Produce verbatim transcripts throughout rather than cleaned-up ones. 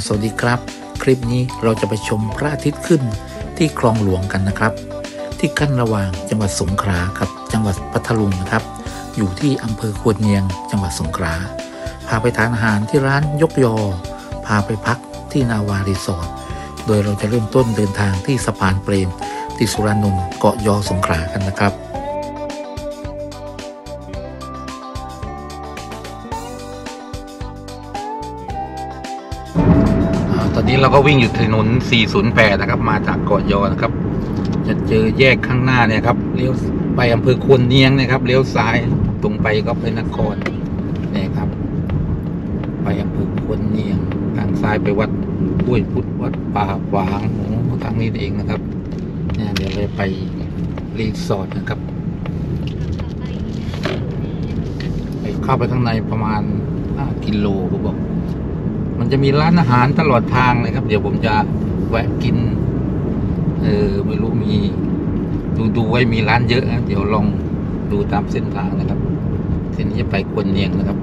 สวัสดีครับคลิปนี้เราจะไปชมพระอาทิตย์ขึ้นที่คลองหลวงกันนะครับที่กั้นระหว่างจังหวัดสงขลากับจังหวัดพัทลุงนะครับอยู่ที่อำเภอควนเนียงจังหวัดสงขลาพาไปทานอาหารที่ร้านยกยอพาไปพักที่นาวารีสอร์ทโดยเราจะเริ่มต้นเดินทางที่สะพานเปรมติสุรานนท์เกาะยอสงขลากันนะครับตอนนี้เราก็วิ่งอยู่ถนนสี่ศูนย์แปดนะครับมาจากเกาะยอนะครับจะเจอแยกข้างหน้าเนี่ยครับเลี้ยวไปอำเภอควนเนียงนะครับเลี้ยวซ้ายตรงไปก็ไปนครเนี่ยครับไปอำเภอควนเนียงทางซ้ายไปวัดห้วยพุทธวัดป่าฝางโอ้ทางนี้เองนะครับเนี่ยเดี๋ยวเลยไปรีสอร์ทนะครับไปเข้าไปข้างในประมาณห้ากิโลผมบอกมันจะมีร้านอาหารตลอดทางเลยครับเดี๋ยวผมจะแวะกินเออไม่รู้มีดูดูไว้มีร้านเยอะนะเดี๋ยวลองดูตามเส้นทางนะครับเส้นนี้จะไปควนเนียงนะครับ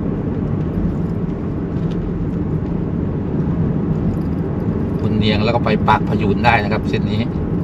ควนเนียงแล้วก็ไปปากพยูนได้นะครับเส้นนี้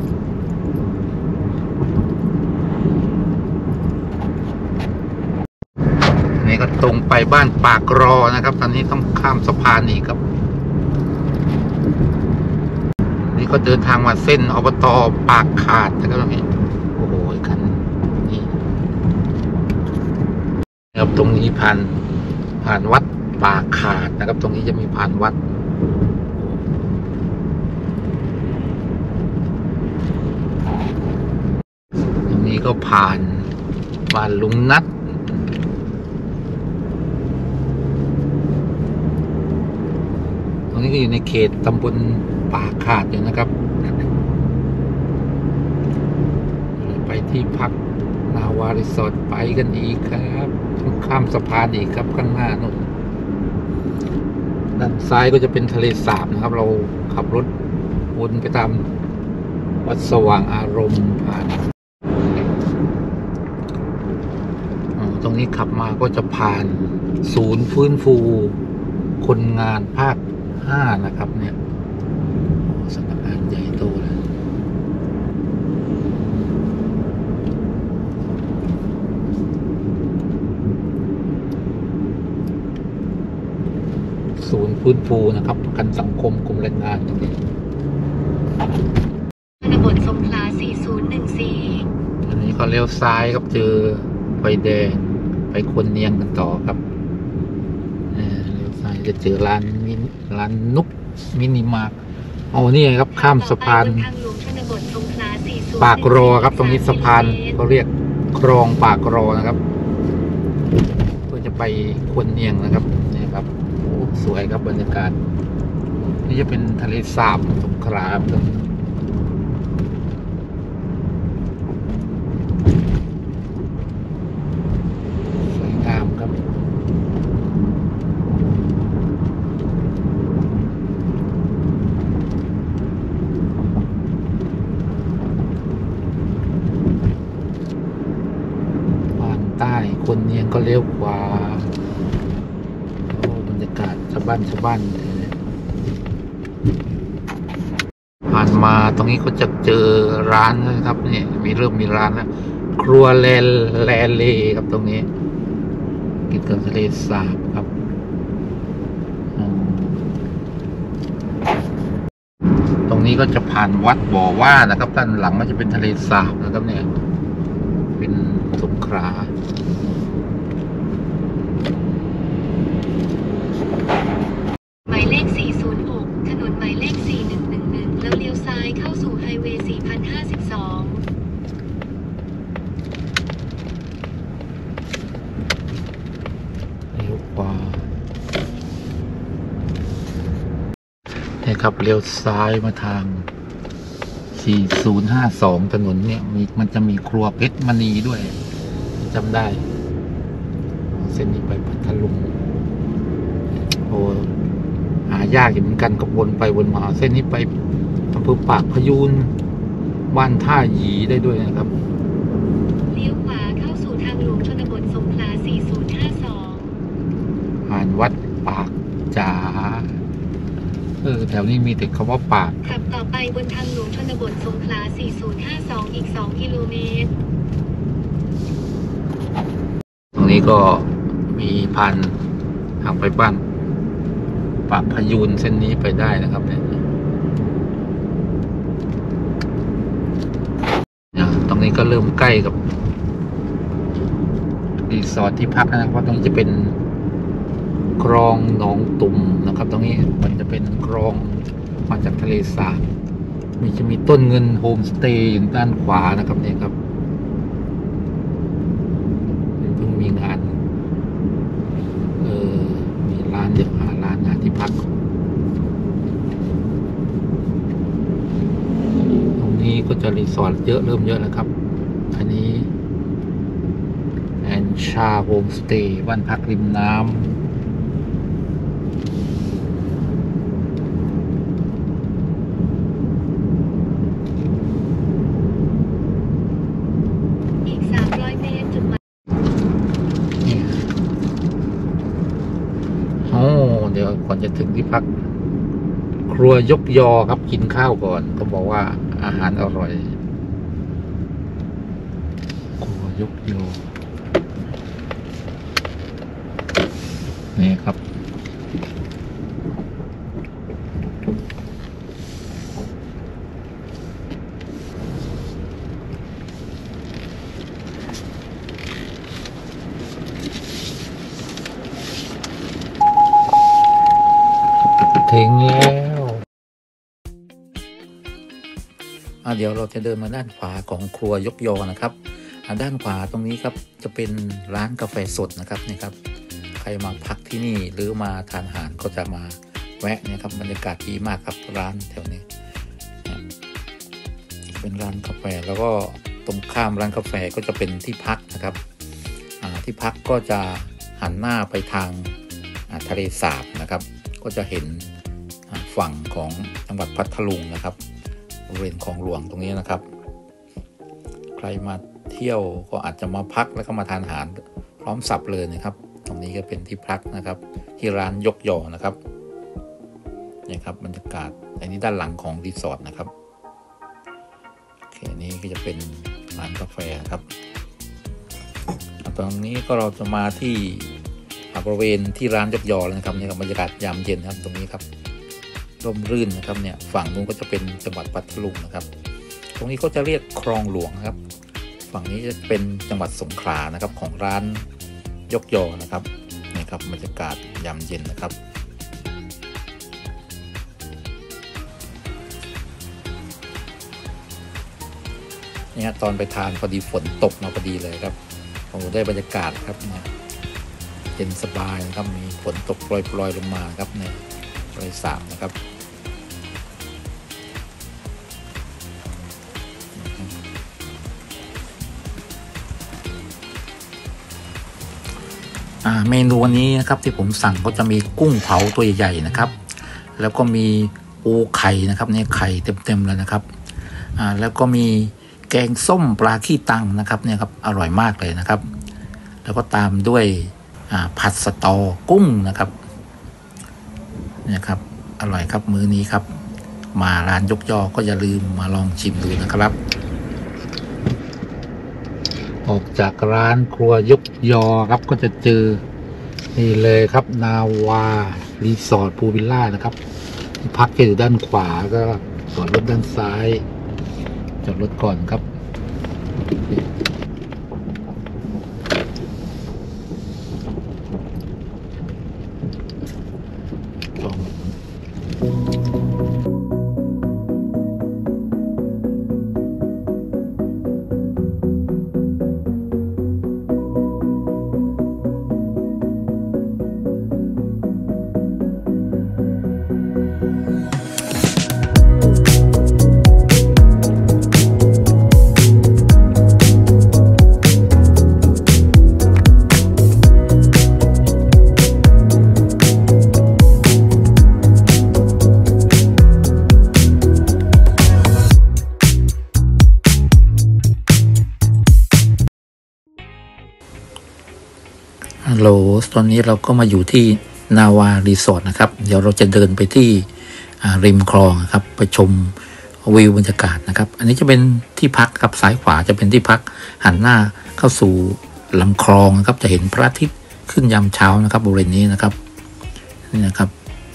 นี่ก็ตรงไปบ้านปากรอนะครับตอนนี้ต้องข้ามสะพานอีกครับนี่ก็เดินทางมาเส้นอบต.ปากขาดนะครับตรงนี้โอ้โหคันนี่ครับตรงนี้ผ่านผ่านวัดปากขาดนะครับตรงนี้จะมีผ่านวัดตรงนี้ก็ผ่านบ้านลุงนัทตรงนี้ก็อยู่ในเขตตำบลปากขาดอยู่นะครับไปที่พักนาวารีสอร์ทไปกันอีกครับต้องข้ามสะพานอีกครับข้างหน้านู่นด้านซ้ายก็จะเป็นทะเลสาบนะครับเราขับรถวนไปตามวัดสว่างอารมณ์ผ่านตรงนี้ขับมาก็จะผ่านศูนย์ฟื้นฟูคนงานภาคห้านะครับเนี่ยสำนักงานใหญ่โตเลยศูนย์ฟื้นฟูนะครับประกันสังคมกรมแรงงานตรงนี้ชนบทสงขลาสี่ศูนย์หนึ่งสี่อันนี้เขาเลี้ยวซ้ายครับเจอไฟแดงไปควนเนียงกันต่อครับเลี้ยวซ้ายจะเจอร้านมินร้านนุกมินิมาร์ทโอ้นี่ครับข้ามสะพานปากรอครับตรงนี้สะพานเขาเรียกคลองปากรอนะครับเพื่อจะไปควนเนียงนะครับนี่ครับโอ้สวยครับบรรยากาศนี่จะเป็นทะเลสาบสงขลาครับสวยงามครับใต้คนเนียงก็เลี้ยวขวาโอ้บรรยากาศชาวบ้านชาวบ้านผ่านมาตรงนี้เขาจะเจอร้านนะครับนี่มีเริ่มมีร้านแล้วครัวแลแลเลครับตรงนี้กินกับทะเลสาบครับตรงนี้ก็จะผ่านวัดบ่อว่านะครับด้านหลังก็จะเป็นทะเลสาบนะครับเนี่ยเป็นสงขลาหมายเลขสี่ศูนย์หกถนนหมายเลขสี่หนึ่งหนึ่งหนึ่งแล้วเลี้ยวซ้ายเข้าสู่ไฮเวย์สี่พันห้าสิบสองเลี้ยวขวานี่ครับเลี้ยวซ้ายมาทางสี่ศูนย์ห้าสองถนนเนี่ยมีมันจะมีครัวเพชรมณีด้วยจำได้เส้นนี้ไปพัทลุงโอ้หายากอยู่เหมือนกันก็วนไปวนมาเส้นนี้ไปอำเภอปากพยูนบ้านท่าหยีได้ด้วยนะครับเลี้ยวขวาเข้าสู่ทางหลวงชนบทสงขลาสี่ศูนย์ห้าสองผ่านวัดปากจ๋าเออแถวนี้มีแต่คำว่าป่าขับต่อไปบนทางหลวงชนบทสงขลา สี่ศูนย์ห้าสอง อีก สอง กิโลเมตรตรงนี้ก็มีพันทางไปบ้านปากพยูนเส้นนี้ไปได้นะครับเนี่ยตรงนี้ก็เริ่มใกล้กับรีสอร์ทที่พักนะครับเพราะตรงนี้จะเป็นคลองหนองตุ่มนะครับตรงนี้มันจะเป็นคลองมาจากทะเลสาบมีจะมีต้นเงินโฮมสเตย์อยู่ด้านขวานะครับเนี่ยครับเพิ่งมีงานเออมีร้านเดี๋ยวหาร้านงานที่พักตรงนี้ก็จะรีสอร์ทเยอะเริ่มเยอะแล้วครับอันนี้แอนชาโฮมสเตย์บ้านพักริมน้ำอีก สามร้อย เมตรจุดหมายโอ้เดี๋ยวก่อนจะถึงที่พักครัวยกยอครับกินข้าวก่อนก็บอกว่าอาหารอร่อยครัวยกยอนี่ครับถึงแล้วอ่ะเดี๋ยวเราจะเดินมาด้านขวาของครัวยกยอนะครับอ่ะด้านขวาตรงนี้ครับจะเป็นร้านกาแฟสดนะครับนี่ครับใครมาพักที่นี่หรือมาทานอาหารก็จะมาแวะเนี่ยครับบรรยากาศดีมากครับร้านแถวนี้เป็นร้านกาแฟแล้วก็ตรงข้ามร้านกาแฟก็จะเป็นที่พักนะครับอ่าที่พักก็จะหันหน้าไปทางทะเลสาบนะครับก็จะเห็นฝั่งของจังหวัดพัทลุงนะครับบริเวณคลองหลวงตรงนี้นะครับใครมาเที่ยวก็อาจจะมาพักแล้วก็มาทานอาหารพร้อมสับเลยนะครับตรงนี้ก็เป็นที่พักนะครับที่ร้านยกยอนะครับนี่ครับบรรยากาศอันนี้ด้านหลังของรีสอร์ทนะครับโอเคนี่ก็จะเป็นร้านกาแฟครับตรงนี้ก็เราจะมาที่บริเวณที่ร้านยกยอแล้วนะครับนี่ครับบรรยากาศยามเย็นครับตรงนี้ครับร่มรื่นนะครับเนี่ยฝั่งนู้นก็จะเป็นจังหวัดพัทลุงนะครับตรงนี้ก็จะเรียกคลองหลวงนะครับฝั่งนี้จะเป็นจังหวัดสงขลานะครับของร้านยกยอนะครับนี่ครับบรรยากาศยามเย็นนะครับนี่ตอนไปทานพอดีฝนตกมาพอดีเลยครับโอ้ได้บรรยากาศครับเนี่ยเย็นสบายนะครับมีฝนตกปล่อยๆลงมาครับในทะเลสาบนะครับเมนูวันนี้นะครับที่ผมสั่งก็จะมีกุ้งเผาตัวใหญ่ๆนะครับแล้วก็มีปูไข่นะครับเนี่ยไข่เต็มๆเลยนะครับอ่าแล้วก็มีแกงส้มปลาขี้ตังนะครับเนี่ยครับอร่อยมากเลยนะครับแล้วก็ตามด้วยผัดสตอกุ้งนะครับเนี่ยครับอร่อยครับมื้อนี้ครับมาร้านยกยอก็อย่าลืมมาลองชิมดูนะครับออกจากร้านครัวยกยอครับก็จะเจอนี่เลยครับนาวารีสอร์ทพูลวิลล่านะครับพักอยู่ด้านขวาก็จอดรถด้านซ้ายจอดรถก่อนครับฮัลโหลตอนนี้เราก็มาอยู่ที่นาวารีสอร์ทนะครับเดี๋ยวเราจะเดินไปที่ริมคลองครับไปชมวิวบรรยากาศนะครับ อันนี้จะเป็นที่พักครับซ้ายขวาจะเป็นที่พักหันหน้าเข้าสู่ลำคลองนะครับจะเห็นพระอาทิตย์ขึ้นยามเช้านะครับบริเวณนี้นะครับนี่นะครับ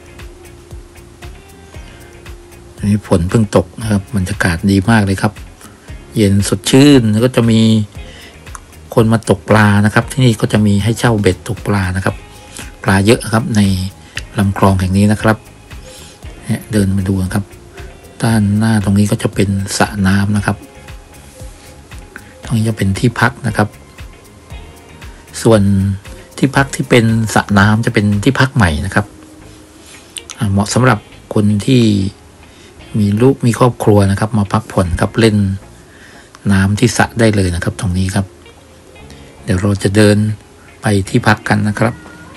อันนี้ฝนเพิ่งตกนะครับบรรยากาศดีมากเลยครับเย็นสดชื่นแล้วก็จะมีคนมาตกปลานะครับที่นี่ก็จะมีให้เช่าเบ็ดตกปลานะครับปลาเยอะครับในลำคลองแห่งนี้นะครับเดินมาดูนะครับด้านหน้าตรงนี้ก็จะเป็นสระน้ำนะครับตรงนี้จะเป็นที่พักนะครับส่วนที่พักที่เป็นสระน้ำจะเป็นที่พักใหม่นะครับเหมาะสำหรับคนที่มีลูกมีครอบครัวนะครับมาพักผ่อนครับเล่นน้ำที่สระได้เลยนะครับตรงนี้ครับเดี๋ยวเราจะเดินไปที่พักกันนะครับ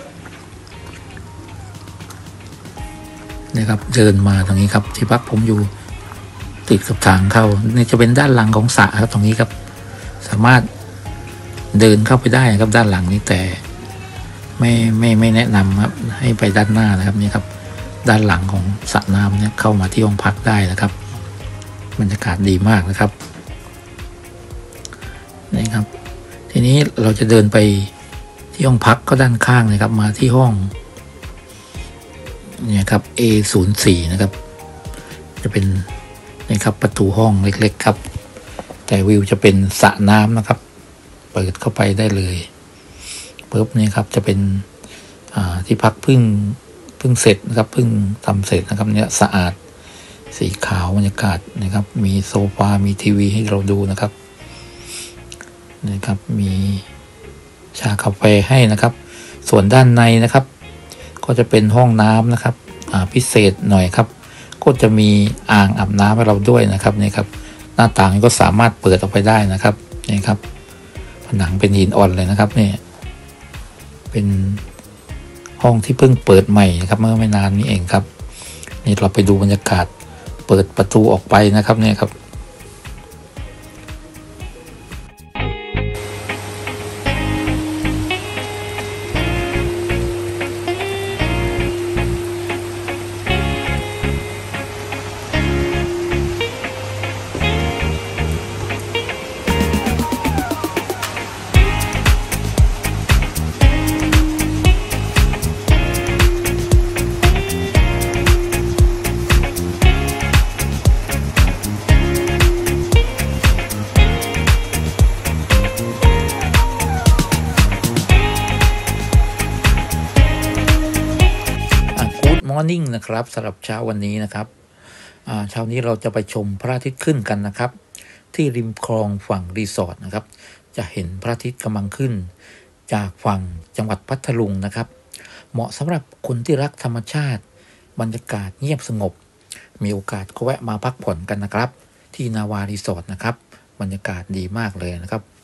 นะครับเดินมาตรงนี้ครับที่พักผมอยู่ติดกับทางเข้านี่จะเป็นด้านหลังของสระครับตรงนี้ครับสามารถเดินเข้าไปได้ครับด้านหลังนี้แต่ไม่ไม่ไม่แนะนำครับให้ไปด้านหน้านะครับนี่ครับด้านหลังของสระน้ำเนี่ยเข้ามาที่ห้องพักได้นะครับบรรยากาศดีมากนะครับนี่ครับทีนี้เราจะเดินไปที่ห้องพักก็ด้านข้างนะครับมาที่ห้องเนี่ยครับ เอ ศูนย์ สี่ นะครับจะเป็นนี่ครับประตูห้องเล็กๆครับแต่วิวจะเป็นสระน้ำนะครับเปิดเข้าไปได้เลยปุ๊บนี่ครับจะเป็นที่พักพึ่งพึ่งเสร็จนะครับพึ่งทำเสร็จนะครับเนี่ยสะอาดสีขาวบรรยากาศนะครับมีโซฟามีทีวีให้เราดูนะครับนะครับมีชากาแฟให้นะครับส่วนด้านในนะครับก็จะเป็นห้องน้ำนะครับพิเศษหน่อยครับก็จะมีอ่างอาบน้ำให้เราด้วยนะครับนี่ครับหน้าต่างก็สามารถเปิดออกไปได้นะครับนี่ครับผนังเป็นหินอ่อนเลยนะครับนี่เป็นห้องที่เพิ่งเปิดใหม่นะครับเมื่อไม่นานนี้เองครับนี่เราไปดูบรรยากาศเปิดประตูออกไปนะครับเนี่ยครับมอร์นิ่งนะครับสำหรับเช้าวันนี้นะครับเช้านี้เราจะไปชมพระอาทิตย์ขึ้นกันนะครับที่ริมคลองฝั่งรีสอร์ทนะครับจะเห็นพระอาทิตย์กำลังขึ้นจากฝั่งจังหวัดพัทลุงนะครับเหมาะสำหรับคนที่รักธรรมชาติบรรยากาศเงียบสงบมีโอกาสก็แวะมาพักผ่อนกันนะครับที่นาวารีสอร์ทนะครับบรรยากาศดีมากเลยนะครับ